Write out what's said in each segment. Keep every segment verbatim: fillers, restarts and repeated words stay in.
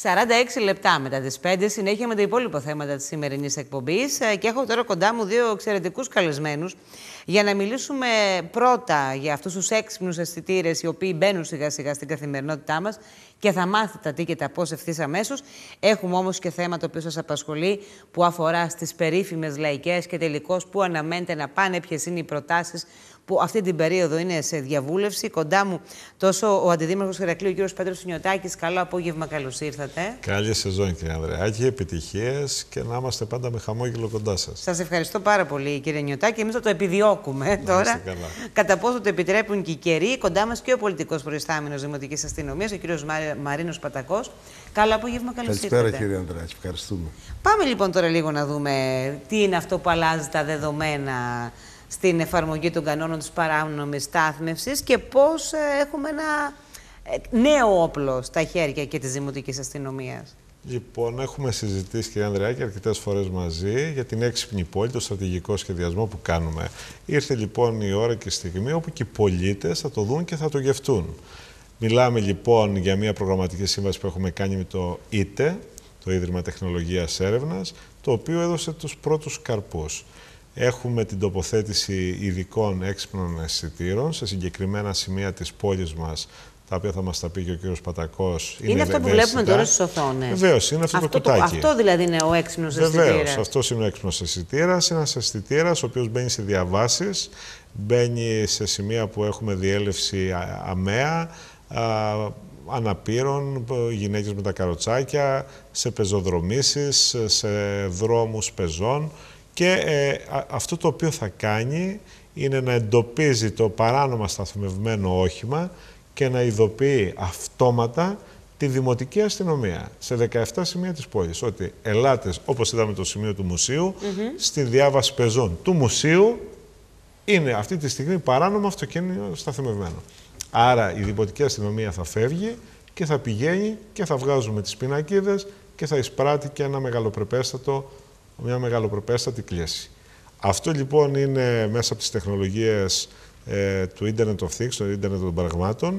σαράντα έξι λεπτά μετά τις πέντε, συνέχεια με τα υπόλοιπα θέματα της σημερινής εκπομπής και έχω τώρα κοντά μου δύο εξαιρετικούς καλεσμένους για να μιλήσουμε πρώτα για αυτούς τους έξυπνους αισθητήρες οι οποίοι μπαίνουν σιγά σιγά στην καθημερινότητά μας και θα μάθετε τι και τα πώς ευθύς αμέσως. Έχουμε όμως και θέμα το οποίο σας απασχολεί που αφορά στις περίφημες λαϊκές και τελικώς που αναμένεται να πάνε, ποιες είναι οι προτάσεις που αυτή την περίοδο είναι σε διαβούλευση. Κοντά μου τόσο ο Αντιδήμαρχος Ηρακλείου, ο κύριος Πέτρος Σουνιωτάκης. Καλό απόγευμα, καλώς ήρθατε. Καλή σεζόν, κύριε Ανδρεάκη. Επιτυχίες και να είμαστε πάντα με χαμόγελο κοντά σας. Σας ευχαριστώ πάρα πολύ, κύριε Νιωτάκη. Εμείς θα το επιδιώκουμε να τώρα. Κατά πόσο το επιτρέπουν και οι καιροί. Κοντά μας και ο πολιτικός προϊστάμενος Δημοτικής Αστυνομίας, ο κύριος Μαρίνος Πατακός. Καλό απόγευμα, καλώς ήρθατε. Καλησπέρα, κύριε Ανδρεάκη. Ευχαριστούμε. Πάμε λοιπόν τώρα λίγο να δούμε τι είναι αυτό που αλλάζει τα δεδομένα στην εφαρμογή των κανόνων της παράνομης στάθμευσης και πώς έχουμε ένα νέο όπλο στα χέρια και της Δημοτικής Αστυνομίας. Λοιπόν, έχουμε συζητήσει, κύριε Ανδρεάκη, αρκετές φορές μαζί για την έξυπνη πόλη, το στρατηγικό σχεδιασμό που κάνουμε. Ήρθε λοιπόν η ώρα και η στιγμή όπου και οι πολίτες θα το δουν και θα το γευτούν. Μιλάμε λοιπόν για μια προγραμματική σύμβαση που έχουμε κάνει με το ΙΤΕ, το Ίδρυμα Τεχνολογίας Έρευνας, το οποίο έδωσε τους πρώτους καρπούς. Έχουμε την τοποθέτηση ειδικών έξυπνων αισθητήρων σε συγκεκριμένα σημεία της πόλης μας, τα οποία θα μας τα πει και ο κύριος Πατακός. Είναι, είναι αυτό που βλέπουμε τώρα στις οθόνες. Βεβαίως, είναι αυτό, αυτό το κουτάκι. Το, αυτό δηλαδή είναι ο έξυπνος αισθητήρας. Βεβαίως, αυτός είναι ο έξυπνος αισθητήρας. Είναι ένας αισθητήρας ο οποίος μπαίνει σε διαβάσεις, μπαίνει σε σημεία που έχουμε διέλευση αμαία, α, αναπήρων, γυναίκες με τα καροτσάκια, σε πεζοδρομήσεις, σε δρόμους πεζών. Και ε, αυτό το οποίο θα κάνει είναι να εντοπίζει το παράνομα σταθμευμένο όχημα και να ειδοποιεί αυτόματα τη Δημοτική Αστυνομία σε δεκαεπτά σημεία της πόλης. Ότι ελάτες, όπως είδαμε το σημείο του μουσείου, mm-hmm. στη διάβαση πεζών του μουσείου είναι αυτή τη στιγμή παράνομο αυτοκίνητο σταθμευμένο. Άρα η Δημοτική Αστυνομία θα φεύγει και θα πηγαίνει και θα βγάζουμε τις πινακίδες και θα εισπράττει και ένα μεγαλοπρεπέστατο μια μεγαλοπρεπέστατη κλίση. Αυτό λοιπόν είναι μέσα από τις τεχνολογίες ε, του Internet of Things, το Internet των πραγμάτων.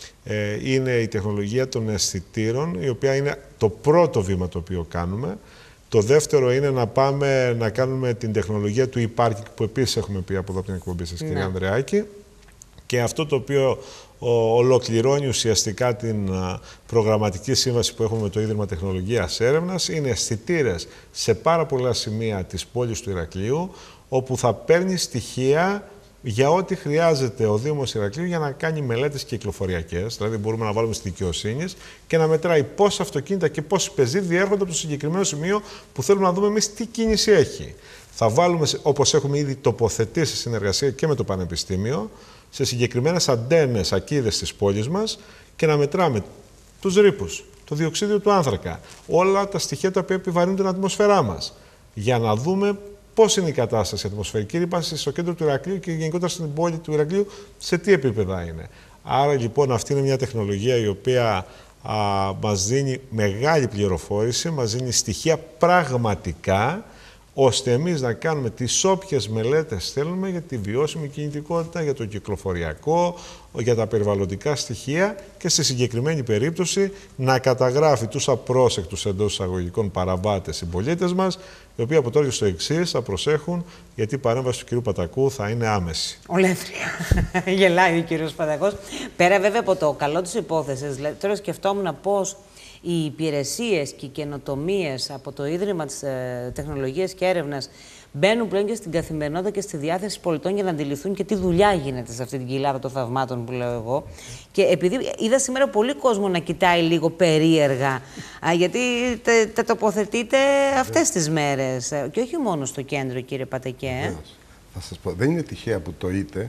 Ε, είναι η τεχνολογία των αισθητήρων, η οποία είναι το πρώτο βήμα το οποίο κάνουμε. Το δεύτερο είναι να πάμε να κάνουμε την τεχνολογία του e-parking, που επίσης έχουμε πει από εδώ από την εκπομπή σας, κύριε Ανδρεάκη. Και αυτό το οποίο ο, ολοκληρώνει ουσιαστικά την α, προγραμματική σύμβαση που έχουμε με το Ίδρυμα Τεχνολογίας Έρευνας είναι αισθητήρες σε πάρα πολλά σημεία της πόλης του Ηρακλείου, όπου θα παίρνει στοιχεία για ό,τι χρειάζεται ο Δήμος Ηρακλείου για να κάνει μελέτες κυκλοφοριακές. Δηλαδή μπορούμε να βάλουμε στη δικαιοσύνη και να μετράει πόσα αυτοκίνητα και πόσοι πεζοί διέρχονται από το συγκεκριμένο σημείο που θέλουμε να δούμε εμείς τι κίνηση έχει. Θα βάλουμε, όπως έχουμε ήδη τοποθετήσει σε συνεργασία και με το Πανεπιστήμιο, σε συγκεκριμένες αντένες ακίδες της πόλης μας και να μετράμε τους ρήπους, το διοξείδιο του άνθρακα, όλα τα στοιχεία τα οποία επιβαρύνουν την ατμοσφαιρά μας, για να δούμε πώς είναι η κατάσταση ατμοσφαιρική ρήπανση στο κέντρο του Ηρακλείου και γενικότερα στην πόλη του Ηρακλείου, σε τι επίπεδα είναι. Άρα λοιπόν αυτή είναι μια τεχνολογία η οποία α, μας δίνει μεγάλη πληροφόρηση, μας δίνει στοιχεία πραγματικά, ώστε εμείς να κάνουμε τις όποιες μελέτες θέλουμε για τη βιώσιμη κινητικότητα, για το κυκλοφοριακό, για τα περιβαλλοντικά στοιχεία και στη συγκεκριμένη περίπτωση να καταγράφει τους απρόσεκτους εντός εισαγωγικών παραβάτες συμπολίτες μας, οι οποίοι από τώρα και στο εξής θα προσέχουν, γιατί η παρέμβαση του κ. Πατακού θα είναι άμεση. Ολέθρια. Γελάει ο κ. Πατακός. Πέρα βέβαια από το καλό της υπόθεσης, τώρα σκεφτόμουν πώς οι υπηρεσίες και οι καινοτομίες από το Ίδρυμα της ε, Τεχνολογίας και Έρευνας μπαίνουν πλέον και στην καθημερινότητα και στη διάθεση πολιτών για να αντιληφθούν και τι δουλειά γίνεται σε αυτή την κοιλάδα των θαυμάτων που λέω εγώ. Και επειδή είδα σήμερα πολύ κόσμο να κοιτάει λίγο περίεργα, α, γιατί τα, τα τοποθετείτε αυτές τις μέρες. Και όχι μόνο στο κέντρο, κύριε Πατακέ. Θα σας πω, δεν είναι τυχαία που το ΙΤΕ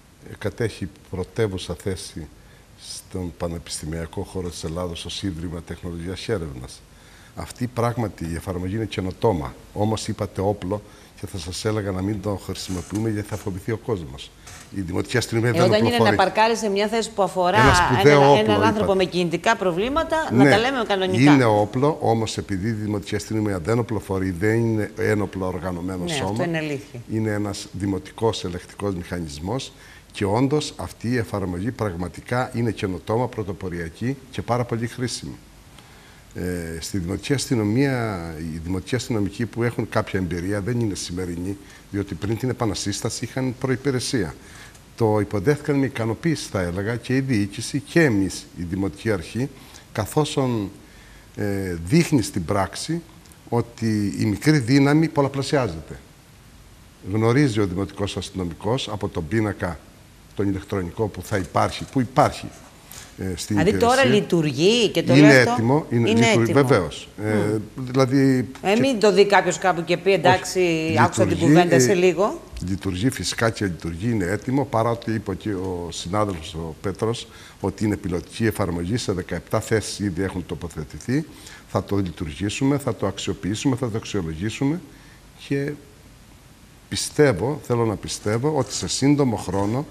κατέχει πρωτεύουσα θέση στον πανεπιστημιακό χώρο της Ελλάδος ως Ίδρυμα Τεχνολογίας και Έρευνας. Αυτή πράγματι η εφαρμογή είναι καινοτόμα. Όμως είπατε όπλο και θα σας έλεγα να μην το χρησιμοποιούμε γιατί θα φοβηθεί ο κόσμος. Η Δημοτική Αστυνομία ε, δεν όταν οπλοφορεί. είναι να παρκάρει σε μια θέση που αφορά ένα έναν όπλο, έναν άνθρωπο είπατε. με κινητικά προβλήματα, ναι, να τα λέμε κανονικά. Είναι όπλο, όμως επειδή η Δημοτική Αστυνομία δεν οπλοφορεί, δεν είναι ένοπλο οργανωμένο ναι, σώμα. Αυτό είναι αλήθεια. Είναι ένας δημοτικός ελεκτικός μηχανισμός. Και όντως αυτή η εφαρμογή πραγματικά είναι καινοτόμα, πρωτοποριακή και πάρα πολύ χρήσιμη. Ε, στη Δημοτική Αστυνομία, οι δημοτικοί αστυνομικοί που έχουν κάποια εμπειρία δεν είναι σημερινοί, διότι πριν την Επαναστήσταση είχαν προϋπηρεσία. Το υποδέχθηκαν με ικανοποίηση, θα έλεγα, και η διοίκηση και εμείς, η Δημοτική Αρχή, καθώς ε, δείχνει στην πράξη ότι η μικρή δύναμη πολλαπλασιάζεται. Γνωρίζει ο δημοτικός αστυνομικός από τον πίνακα, τον ηλεκτρονικό που θα υπάρχει, που υπάρχει ε, στην δηλαδή υπηρεσία. τώρα λειτουργεί και το είναι λέω έτοιμο, αυτό. είναι, είναι λειτουργεί, έτοιμο. βεβαίως. Mm. Ε, δηλαδή, ε, και... μην το δει κάποιος κάπου και πει εντάξει, Όχι, άκουσα την λειτουργεί, κουβέντα ε, σε λίγο. Λειτουργεί φυσικά και λειτουργεί, είναι έτοιμο, παρά ότι είπε και ο συνάδελφος ο Πέτρος ότι είναι πιλωτική εφαρμογή, σε δεκαεπτά θέσεις ήδη έχουν τοποθετηθεί. Θα το λειτουργήσουμε, θα το αξιοποιήσουμε, θα το αξιολογήσουμε και πιστεύω, θέλω να πιστεύω ότι σε σύντομο χρόνο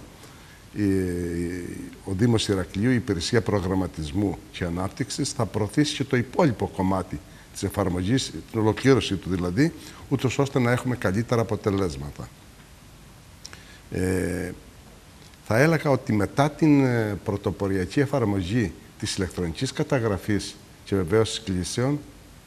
ο Δήμος Ηρακλείου, η Υπηρεσία Προγραμματισμού και Ανάπτυξης, θα προωθήσει και το υπόλοιπο κομμάτι της εφαρμογής, την ολοκλήρωση του δηλαδή, ούτως ώστε να έχουμε καλύτερα αποτελέσματα. Ε, θα έλεγα ότι μετά την πρωτοποριακή εφαρμογή της ηλεκτρονικής καταγραφής και βεβαίως κλήσεων,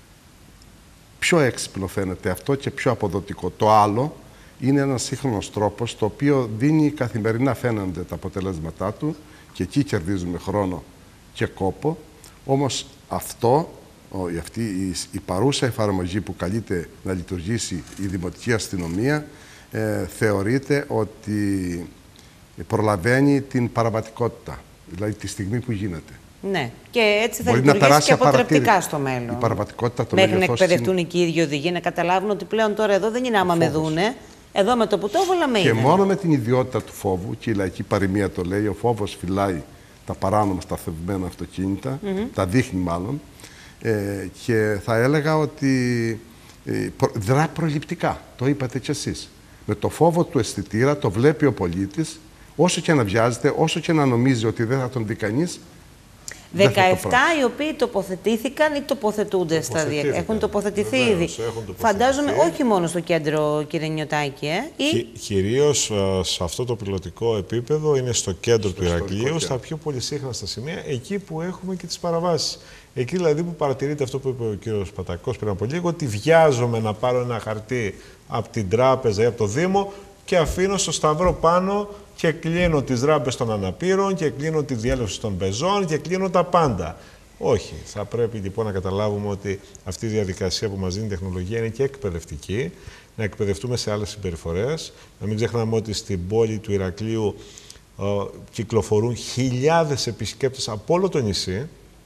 πιο έξυπνο φαίνεται αυτό και πιο αποδοτικό. Το άλλο είναι ένας σύγχρονος τρόπος, το οποίο δίνει καθημερινά, φαίνονται τα αποτελέσματά του και εκεί κερδίζουμε χρόνο και κόπο. Όμως αυτό, αυτή η, η παρούσα εφαρμογή που καλείται να λειτουργήσει η Δημοτική Αστυνομία, ε, θεωρείται ότι προλαβαίνει την παραβατικότητα, δηλαδή τη στιγμή που γίνεται. Ναι, και έτσι θα Μπορεί λειτουργήσει και αποτρεπτικά στο μέλλον. Η παραβατικότητα το μέχρι να εκπαιδευτούν είναι... και οι ίδιοι οδηγοί, να καταλάβουν ότι πλέον τώρα εδώ δεν είναι άμα με δούνε. Εδώ με το που το έβολα με και είδε. μόνο με την ιδιότητα του φόβου, και η λαϊκή παροιμία το λέει, ο φόβος φυλάει τα παράνομα σταθευμένα αυτοκίνητα, mm-hmm. τα δείχνει μάλλον, ε, και θα έλεγα ότι ε, προ, δρά προληπτικά, το είπατε κι εσείς. Με το φόβο του αισθητήρα το βλέπει ο πολίτης, όσο και να βιάζεται, όσο και να νομίζει ότι δεν θα τον δει κανείς. δεκαεπτά οι οποίοι τοποθετήθηκαν ή τοποθετούνται στα διάφορα. Έχουν τοποθετηθεί ήδη. Τοποθετηθεί. Φαντάζομαι όχι μόνο στο κέντρο, κύριε Νιωτάκη. Ε, ή... Κυρίως σε αυτό το πιλωτικό επίπεδο είναι στο κέντρο στο του Ηρακλείου, στα πιο πολυσύχναστα σημεία, εκεί που έχουμε και τις παραβάσεις. Εκεί δηλαδή που παρατηρείται αυτό που είπε ο κύριος Πατακός πριν από λίγο, ότι βιάζομαι να πάρω ένα χαρτί από την τράπεζα ή από το Δήμο και αφήνω στο σταυρό πάνω και κλείνω τις ράμπες των αναπήρων και κλείνω τη διέλευση των πεζών και κλείνω τα πάντα. Όχι. Θα πρέπει λοιπόν να καταλάβουμε ότι αυτή η διαδικασία που μας δίνει η τεχνολογία είναι και εκπαιδευτική, να εκπαιδευτούμε σε άλλες συμπεριφορές. Να μην ξεχνάμε ότι στην πόλη του Ηρακλείου ε, κυκλοφορούν χιλιάδες επισκέπτες από όλο το νησί.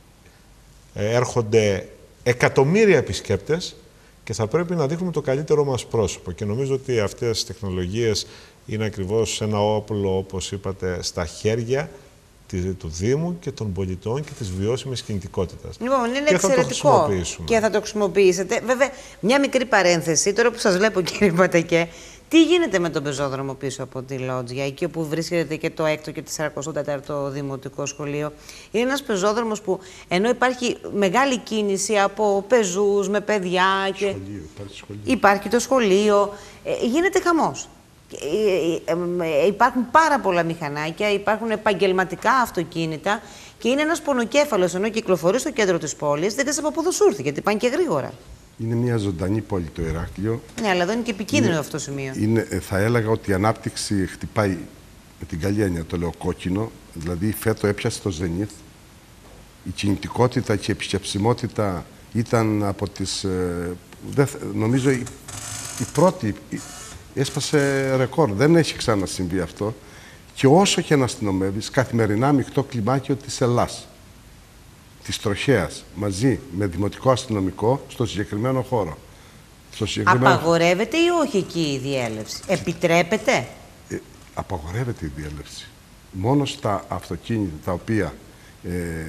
Ε, έρχονται εκατομμύρια επισκέπτες και θα πρέπει να δείχνουμε το καλύτερό μας πρόσωπο. Και νομίζω ότι αυτές οι τεχνολογίες είναι ακριβώς ένα όπλο, όπως είπατε, στα χέρια του Δήμου και των πολιτών και της βιώσιμης κινητικότητας. Λοιπόν, είναι και εξαιρετικό θα το και θα το χρησιμοποιήσετε. Βέβαια, μια μικρή παρένθεση, τώρα που σας βλέπω κύριε Πατακέ, τι γίνεται με τον πεζόδρομο πίσω από τη Λότζια, εκεί όπου βρίσκεται και το έκτο και το σαρακοστό τέταρτο Δημοτικό Σχολείο. Είναι ένας πεζόδρομος που, ενώ υπάρχει μεγάλη κίνηση από πεζούς με παιδιά και σχολείο, υπάρχει, σχολείο. υπάρχει το σχολείο, ε, γίνεται χαμός. Υπάρχουν πάρα πολλά μηχανάκια, υπάρχουν επαγγελματικά αυτοκίνητα και είναι ένας πονοκέφαλος, ενώ κυκλοφορεί στο κέντρο της πόλης, δεν ξέρεις από πού θα σου έρθει, γιατί πάνε και γρήγορα. Είναι μια ζωντανή πόλη το Ηράκλειο. Ναι, αλλά εδώ είναι και επικίνδυνο είναι, αυτό το σημείο. Είναι, θα έλεγα ότι η ανάπτυξη χτυπάει, με την καλή έννοια το λέω, κόκκινο. Δηλαδή φέτο έπιασε το ζενίθ. Η κινητικότητα και η επισκεψιμότητα ήταν από τις, ε, δεν, νομίζω, η, η πρώτη. Η, έσπασε ρεκόρ. Δεν έχει ξανασυμβεί αυτό. Και όσο και να αστυνομεύεις, καθημερινά μεικτό κλιμάκιο της Ελλάς, της τροχέας, μαζί με δημοτικό αστυνομικό, στο συγκεκριμένο χώρο. Στο συγκεκριμένο... Απαγορεύεται ή όχι εκεί η διέλευση? Επιτρέπεται? Ε, απαγορεύεται η διέλευση. Μόνο στα αυτοκίνητα τα οποία ε,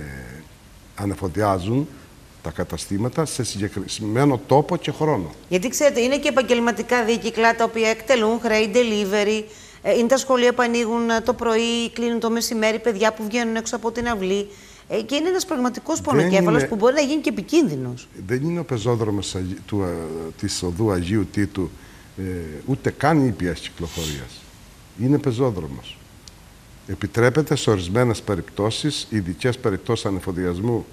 ανεφοδιάζουν τα καταστήματα σε συγκεκριμένο τόπο και χρόνο. Γιατί ξέρετε, είναι και επαγγελματικά δίκυκλα τα οποία εκτελούν χρέη, delivery, ε, είναι τα σχολεία που ανοίγουν το πρωί, κλείνουν το μεσημέρι, παιδιά που βγαίνουν έξω από την αυλή. Ε, και είναι ένας πραγματικός πονοκέφαλος είναι... που μπορεί να γίνει και επικίνδυνος. Δεν είναι ο πεζόδρομος του, της οδού Αγίου Τίτου ε, ούτε καν ήπιας κυκλοφορίας. Είναι πεζόδρομος. Επιτρέπεται σε ορισμένες περιπτώσεις, ειδικές περιπτώσεις ανεφοδιασμού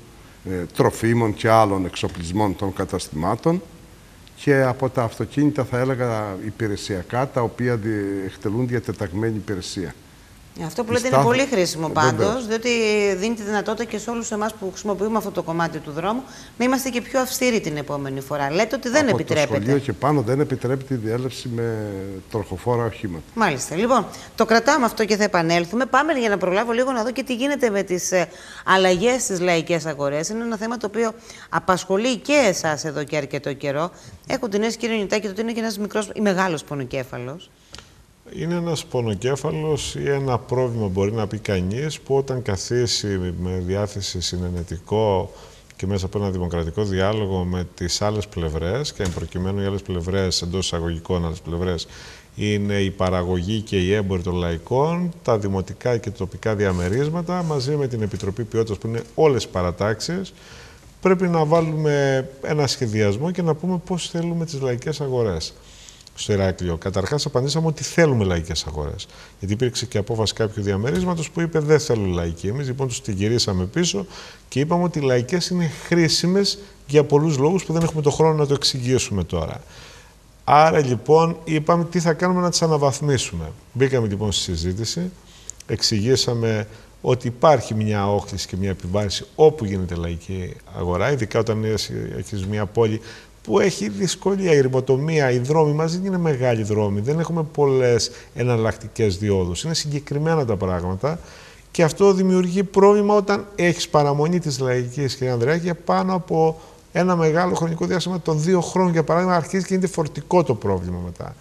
ε, τροφίμων και άλλων εξοπλισμών των καταστημάτων και από τα αυτοκίνητα, θα έλεγα, υπηρεσιακά, τα οποία εκτελούν διατεταγμένη υπηρεσία. Αυτό που λέτε είναι πολύ χρήσιμο πάντως, διότι δίνει τη δυνατότητα και σε όλους εμάς που χρησιμοποιούμε αυτό το κομμάτι του δρόμου να είμαστε και πιο αυστηροί την επόμενη φορά. Λέτε ότι δεν από επιτρέπεται. Από το σχολείο και πάνω δεν επιτρέπεται η διέλευση με τροχοφόρα οχήματα. Μάλιστα. Λοιπόν, το κρατάμε αυτό και θα επανέλθουμε. Πάμε για να προλάβω λίγο να δω και τι γίνεται με τις ε, αλλαγές στις λαϊκές αγορές. Είναι ένα θέμα το οποίο απασχολεί και εσάς εδώ και αρκετό καιρό. Έχω την αίσθηση, κύριε Νιωτάκη, ότι είναι και ένας μικρός ή μεγάλος πονοκέφαλος. Είναι ένας πονοκέφαλος ή ένα πρόβλημα, μπορεί να πει κανείς, που όταν καθίσει με διάθεση συνενετικό και μέσα από ένα δημοκρατικό διάλογο με τις άλλες πλευρές, και εν προκειμένου οι άλλες πλευρές, εντός εισαγωγικών άλλες πλευρές, είναι η παραγωγή και οι έμποροι των λαϊκών, τα δημοτικά και τοπικά διαμερίσματα, μαζί με την Επιτροπή Ποιότητας, που είναι όλες οι παρατάξεις, πρέπει να βάλουμε ένα σχεδιασμό και να πούμε πώς θέλουμε τις λαϊκές αγορές στο Ηράκλειο. Καταρχάς, απαντήσαμε ότι θέλουμε λαϊκές αγορές. Γιατί υπήρξε και απόφαση κάποιου διαμερίσματος που είπε δεν θέλουν λαϊκή. Εμείς λοιπόν τους την γυρίσαμε πίσω και είπαμε ότι οι λαϊκές είναι χρήσιμες για πολλούς λόγους που δεν έχουμε το χρόνο να το εξηγήσουμε τώρα. Άρα λοιπόν είπαμε τι θα κάνουμε να τις αναβαθμίσουμε. Μπήκαμε λοιπόν στη συζήτηση, εξηγήσαμε ότι υπάρχει μια όχληση και μια επιβάρηση όπου γίνεται λαϊκή αγορά, ειδικά όταν έχεις μια πόλη που έχει δυσκολία, η ρημοτομία, οι δρόμοι μας δεν είναι μεγάλοι δρόμοι, δεν έχουμε πολλές εναλλακτικές διόδους, είναι συγκεκριμένα τα πράγματα και αυτό δημιουργεί πρόβλημα όταν έχεις παραμονή της λαϊκής, κύριε Ανδρεάκη, για πάνω από ένα μεγάλο χρονικό διάστημα των δύο χρόνων, για παράδειγμα, αρχίζει και είναι φορτικό το πρόβλημα μετά.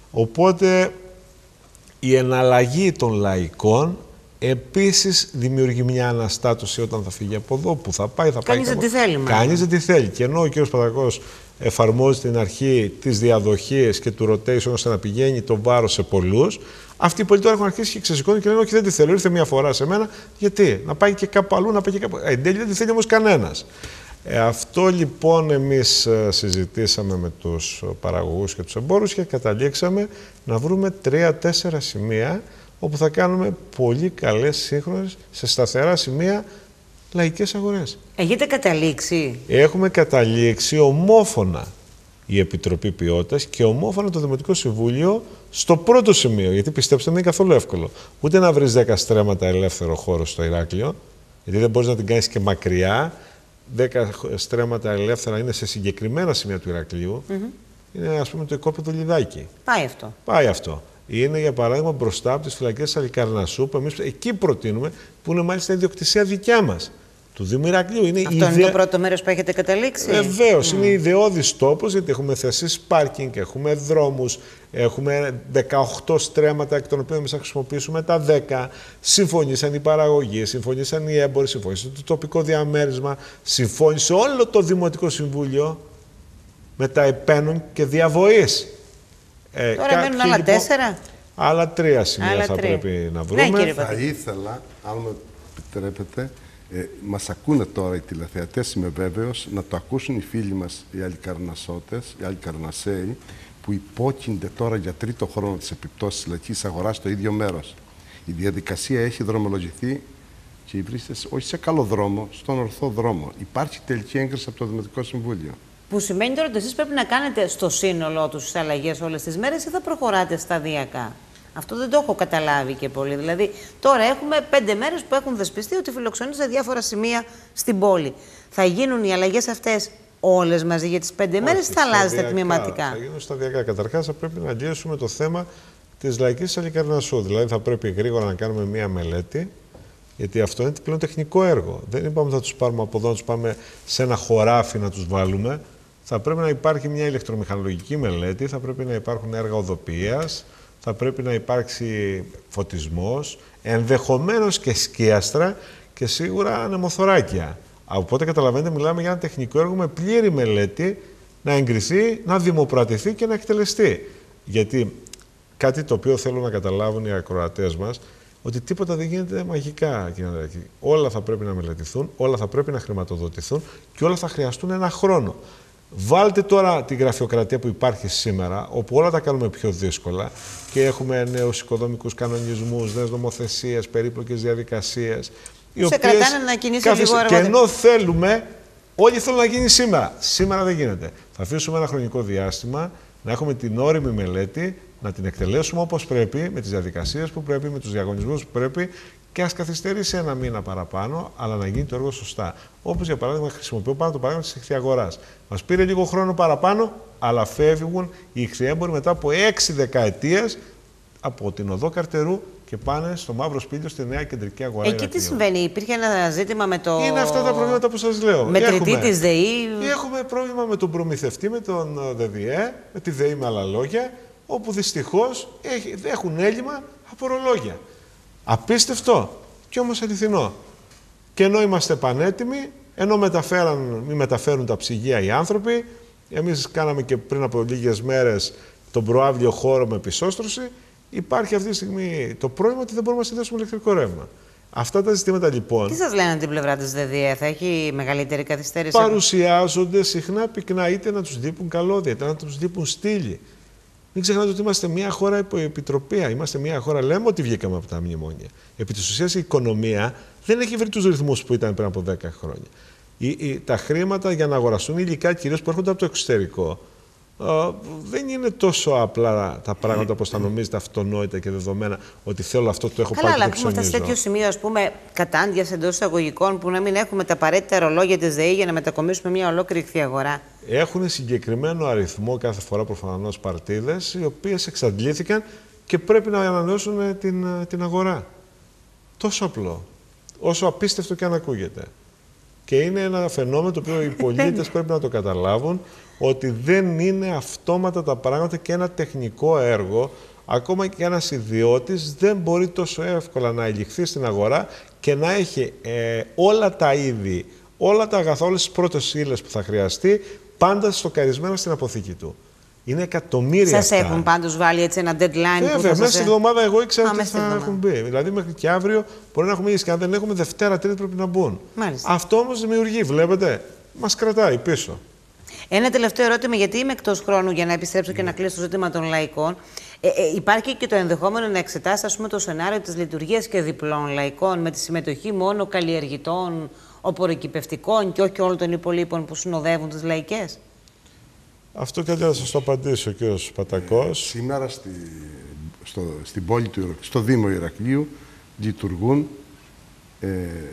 Οπότε η εναλλαγή των λαϊκών επίσης δημιουργεί μια αναστάτωση όταν θα φύγει από εδώ, που θα πάει, θα πάει. Κανείς δεν τη θέλει. Κανείς δεν τη θέλει. Και ενώ ο κ. Πατακός εφαρμόζει την αρχή της διαδοχής και του rotation ώστε να πηγαίνει το βάρος σε πολλούς, αυτοί οι πολίτες έχουν αρχίσει και ξεσηκώνουν και λένε: όχι, δεν τη θέλω. Ήρθε μια φορά σε μένα. Γιατί? Να πάει και κάπου αλλού, να πάει και κάπου. Ε, εν τέλει δεν τη θέλει όμως κανένας. Ε, αυτό λοιπόν εμείς συζητήσαμε με τους παραγωγούς και τους εμπόρους και καταλήξαμε να βρούμε τρία-τέσσερα σημεία όπου θα κάνουμε πολύ καλές, σύγχρονες, σε σταθερά σημεία, λαϊκές αγορές. Έχετε καταλήξει? Έχουμε καταλήξει ομόφωνα η Επιτροπή Ποιότητας και ομόφωνα το Δημοτικό Συμβούλιο στο πρώτο σημείο. Γιατί πιστέψτε, δεν είναι καθόλου εύκολο. Ούτε να βρεις δέκα στρέμματα ελεύθερο χώρο στο Ηράκλειο, γιατί δεν μπορείς να την κάνεις και μακριά. δέκα στρέμματα ελεύθερα είναι σε συγκεκριμένα σημεία του Ηρακλείου. Mm-hmm. Είναι, ας πούμε, το οικόπεδο Λιδάκι. Πάει αυτό. Πάει αυτό. Είναι, για παράδειγμα, μπροστά από τις φυλακές της Αλικαρνασσού, που εμείς εκεί προτείνουμε, που είναι μάλιστα ιδιοκτησία δικιά μας, του Δήμου Ηρακλείου. Είναι αυτό ιδε... είναι το πρώτο μέρος που έχετε καταλήξει. Βεβαίως, mm. είναι ιδεώδης τόπος, γιατί έχουμε θέσεις πάρκινγκ, έχουμε δρόμους, έχουμε δεκαοκτώ στρέμματα, εκ των οποίων εμείς θα χρησιμοποιήσουμε τα δέκα. Συμφωνήσαν οι παραγωγοί, συμφωνήσαν οι έμποροι, συμφωνήσαν το τοπικό διαμέρισμα, συμφώνησε όλο το Δημοτικό Συμβούλιο με τα επένων και διαβοής. Ε, Τώρα μένουν άλλα λοιπόν, τέσσερα. Άλλα τρία σημεία άλλα θα τρία. πρέπει να βρούμε. Ναι, θα ήθελα, αν με επιτρέπετε, ε, μας ακούνε τώρα οι τηλεθεατές, είμαι βέβαιος, να το ακούσουν οι φίλοι μας, οι Αλικαρνασσότες, οι Αλικαρνασσέοι, που υπόκεινται τώρα για τρίτο χρόνο τις επιπτώσεις της λαϊκής αγοράς στο ίδιο μέρος. Η διαδικασία έχει δρομολογηθεί και βρίσκεται όχι σε καλό δρόμο, στον ορθό δρόμο. Υπάρχει τελική έγκριση από το Δημοτικό Συμβούλιο. Που σημαίνει τώρα ότι εσείς πρέπει να κάνετε στο σύνολό τους τις αλλαγές όλες τις μέρες ή θα προχωράτε σταδιακά? Αυτό δεν το έχω καταλάβει και πολύ. Δηλαδή, τώρα έχουμε πέντε μέρες που έχουν δεσπιστεί ότι φιλοξενούνται σε διάφορα σημεία στην πόλη. Θα γίνουν οι αλλαγές αυτές όλες μαζί για τις πέντε μέρες ή θα αλλάζετε τμηματικά? Θα γίνουν σταδιακά. Καταρχάς, θα πρέπει να λύσουμε το θέμα της λαϊκής Αλικαρνασσού. Δηλαδή, θα πρέπει γρήγορα να κάνουμε μία μελέτη. Γιατί αυτό είναι πλέον τεχνικό έργο. Δεν είπαμε θα τους πάρουμε από εδώ, να τους πάμε σε ένα χωράφι να τους βάλουμε. Θα πρέπει να υπάρχει μια ηλεκτρομηχανολογική μελέτη, θα πρέπει να υπάρχουν έργα οδοποιίας, θα πρέπει να υπάρξει φωτισμός, ενδεχομένως και σκίαστρα και σίγουρα ανεμοθωράκια. Οπότε καταλαβαίνετε, μιλάμε για ένα τεχνικό έργο με πλήρη μελέτη να εγκριθεί, να δημοπρατηθεί και να εκτελεστεί. Γιατί κάτι το οποίο θέλω να καταλάβουν οι ακροατές μας, ότι τίποτα δεν γίνεται μαγικά, κύριε Ανδρεάκη. Όλα θα πρέπει να μελετηθούν, όλα θα πρέπει να χρηματοδοτηθούν και όλα θα χρειαστούν ένα χρόνο. Βάλτε τώρα τη γραφειοκρατία που υπάρχει σήμερα, όπου όλα τα κάνουμε πιο δύσκολα και έχουμε νέους οικοδομικούς κανονισμούς, νέες νομοθεσίες, περίπλοκες διαδικασίες. οι σε οποίες κρατάνε να κινείσαι λίγο κάθεσαι, αργότερα. και ενώ θέλουμε, όλοι θέλουν να γίνει σήμερα. Σήμερα δεν γίνεται. Θα αφήσουμε ένα χρονικό διάστημα να έχουμε την ώριμη μελέτη, να την εκτελέσουμε όπως πρέπει, με τις διαδικασίες που πρέπει, με τους διαγωνισμούς που πρέπει και ας καθυστερήσει ένα μήνα παραπάνω, αλλά να γίνει το έργο σωστά. Όπως για παράδειγμα, χρησιμοποιώ πάνω το παράδειγμα της ηχθιαγοράς. Μας πήρε λίγο χρόνο παραπάνω, αλλά φεύγουν οι ηχθιέμποροι μετά από έξι δεκαετίες από την οδό Καρτερού και πάνε στο Μαύρο Σπήλιο, στη νέα κεντρική αγορά. Εκεί τι συμβαίνει, υπήρχε ένα ζήτημα με το. Είναι αυτά τα προβλήματα που σας λέω. Μετρητή της ΔΕΗ. Έχουμε πρόβλημα με τον προμηθευτή, με τον ΔΔΕ, με τη ΔΕΗ με άλλα λόγια, όπου δυστυχώς έχουν έλλειμμα από ρολόγια. Απίστευτο και όμως αληθινό. Και ενώ είμαστε πανέτοιμοι, ενώ μεταφέραν, μη μεταφέρουν τα ψυγεία οι άνθρωποι, εμείς κάναμε και πριν από λίγες μέρες τον προαύλιο χώρο με πισώστρωση, υπάρχει αυτή τη στιγμή το πρόβλημα ότι δεν μπορούμε να συνδέσουμε ηλεκτρικό ρεύμα. Αυτά τα ζητήματα λοιπόν. Τι σας λένε από την πλευρά της ΔΔΕ, θα έχει μεγαλύτερη καθυστέρηση? Παρουσιάζονται συχνά πυκνά, είτε να τους δίπουν καλώδια, είτε να τους δίπουν στήλοι. Μην ξεχνάτε ότι είμαστε μια χώρα υπό επιτροπία. Είμαστε μια χώρα, λέμε ότι βγήκαμε από τα μνημόνια. Επί της ουσίας η οικονομία δεν έχει βρει τους ρυθμούς που ήταν πριν από δέκα χρόνια. Η, η, τα χρήματα για να αγοραστούν υλικά, κυρίως που έρχονται από το εξωτερικό, Uh, δεν είναι τόσο απλά τα πράγματα όπως τα νομίζετε, αυτονόητα και δεδομένα, ότι θέλω αυτό, το έχω. Καλά, πάει αλλά και το ψωνίζω. Έχουμε φτάσει σε τέτοιο σημείο, ας πούμε, κατάντιας εντός εισαγωγικών, που να μην έχουμε τα απαραίτητα ρολόγια της ΔΕΗ για να μετακομίσουμε μια ολόκληρη ηχθιαγορά. Έχουν συγκεκριμένο αριθμό κάθε φορά προφανώς παρτίδες, οι οποίες εξαντλήθηκαν και πρέπει να ανανεώσουν την, την αγορά. Τόσο απλό. Όσο απίστευτο και αν ακούγεται. Και είναι ένα φαινόμενο το οποίο οι πολίτες πρέπει να το καταλάβουν, ότι δεν είναι αυτόματα τα πράγματα και ένα τεχνικό έργο, ακόμα και ένας ιδιώτης δεν μπορεί τόσο εύκολα να ελιχθεί στην αγορά και να έχει ε, όλα τα είδη, όλα τα αγαθά, όλες τις πρώτες ύλες που θα χρειαστεί, πάντα στοκαρισμένα στην αποθήκη του. Είναι εκατομμύρια σας αυτά. Έχουν πάντως βάλει έτσι ένα deadline? Βέβαια, που θα μέσα σας... στην εβδομάδα εγώ ήξερα Α, ότι θα έχουν μπει. Δηλαδή μέχρι και αύριο μπορεί να έχουμε ήδη και αν δεν έχουμε Δευτέρα, Τρίτη πρέπει να μπουν. Μάλιστα. Αυτό όμως δημιουργεί, βλέπετε, μας κρατάει πίσω. Ένα τελευταίο ερώτημα, γιατί είμαι εκτός χρόνου για να επιστρέψω και να κλείσω το ζήτημα των λαϊκών. Ε, ε, υπάρχει και το ενδεχόμενο να εξετάσει, ας πούμε, το σενάριο της λειτουργίας και διπλών λαϊκών με τη συμμετοχή μόνο καλλιεργητών, οπωροκυπευτικών και όχι όλων των υπολείπων που συνοδεύουν τις λαϊκές? Αυτό καλύτερα θα σας το απαντήσει ο κύριος Πατακός. Ε, σήμερα στη, στο, στην πόλη του, στο Δήμο Ηρακλείου λειτουργούν ε,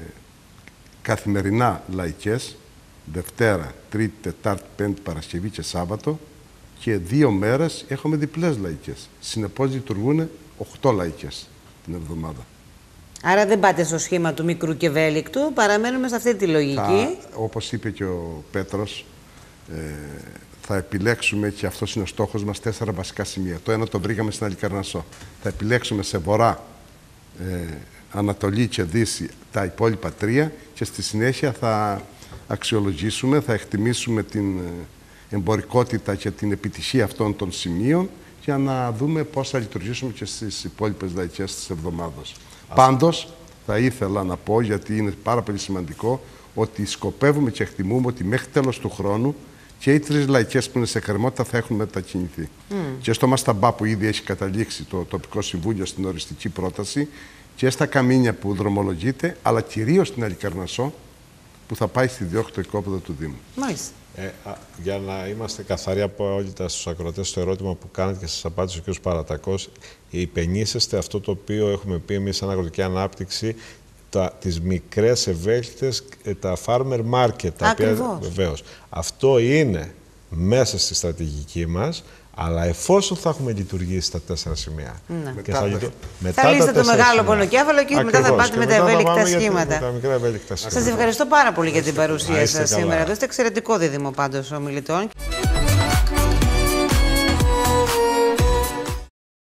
καθημερινά λαϊκές, Δευτέρα, Τρίτη, Τετάρτη, Πέμπτη, Παρασκευή και Σάββατο, και δύο μέρες έχουμε διπλές λαϊκές. Συνεπώς λειτουργούν οκτώ λαϊκές την εβδομάδα. Άρα δεν πάτε στο σχήμα του μικρού και ευέλικτου, παραμένουμε σε αυτή τη λογική. Θα, όπως είπε και ο Πέτρος, ε, θα επιλέξουμε, και αυτός είναι ο στόχος μας, τέσσερα βασικά σημεία. Το ένα το βρήκαμε στην Αλικαρνασσό. Θα επιλέξουμε σε βορρά, ε, Ανατολή και Δύση τα υπόλοιπα τρία και στη συνέχεια θα αξιολογήσουμε, θα εκτιμήσουμε την εμπορικότητα και την επιτυχία αυτών των σημείων για να δούμε πώς θα λειτουργήσουμε και στις υπόλοιπες λαϊκές της εβδομάδας. Πάντως, θα ήθελα να πω, γιατί είναι πάρα πολύ σημαντικό, ότι σκοπεύουμε και εκτιμούμε ότι μέχρι τέλος του χρόνου και οι τρεις λαϊκές που είναι σε κρεμότητα θα έχουν μετακινηθεί. Mm. Και στο Μασταμπά που ήδη έχει καταλήξει το τοπικό συμβούλιο στην οριστική πρόταση, και στα Καμίνια που δρομολογείται, αλλά κυρίως στην Αλικαρνασσό που θα πάει στη διώκτο οικόπεδο του Δήμου. Μάλιστα. Ε, α, για να είμαστε καθαροί απόλυτα στους ακροατές στο ερώτημα που κάνετε και σας απάντησε ο κ. Παρατακός, υπενήσεστε αυτό το οποίο έχουμε πει εμείς σαν αγροτική ανάπτυξη, τα, τις μικρές ευέλικτες, τα farmer market. Τα οποία, βεβαίως. Αυτό είναι μέσα στη στρατηγική μας, αλλά εφόσον θα έχουμε λειτουργήσει τα τέσσερα σημεία. Ναι. Και θα, λειτου... μετά θα λύσετε το μεγάλο πονοκέφαλο και μετά θα πάτε με τα ευέλικτα σχήματα. ευέλικτα σχήματα. Σας ευχαριστώ πάρα πολύ για την παρουσία σας σήμερα. Είστε εξαιρετικό δίδυμο πάντως ομιλητών.